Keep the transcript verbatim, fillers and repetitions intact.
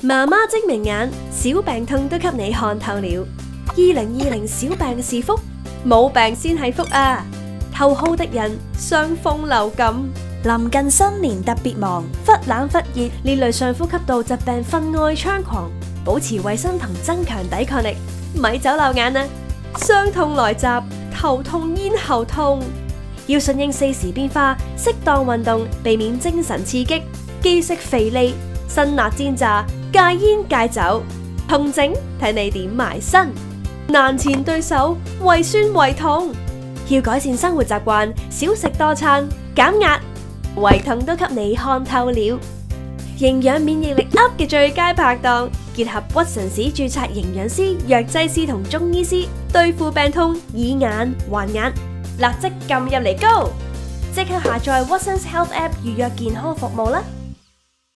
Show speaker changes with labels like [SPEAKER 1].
[SPEAKER 1] 媽媽精明眼，小病痛都給你看透了。二零二零小病是福，冇病先係福啊！頭號敵人傷風流感，
[SPEAKER 2] 臨近新年特別忙，
[SPEAKER 1] 忽冷忽熱，呢類上呼吸道疾病分外猖狂，保持衛生同增強抵抗力，咪走漏眼啊！傷痛來襲，頭痛咽喉痛，要順應四時變化，適當運動，避免精神刺激，忌食肥膩、辛辣煎炸，戒煙戒酒，痛症睇你點埋身，難纏對手，胃酸胃痛，要改善生活習慣，少食多餐，減壓，胃痛都給你看透了。營養免疫力 up 嘅最佳拍檔，結合屈臣氏註冊營養師、藥劑師同中醫師，對付病痛、以眼還眼，立即撳入嚟 Go！即刻下載 Watsons Health App 預約健康服務啦！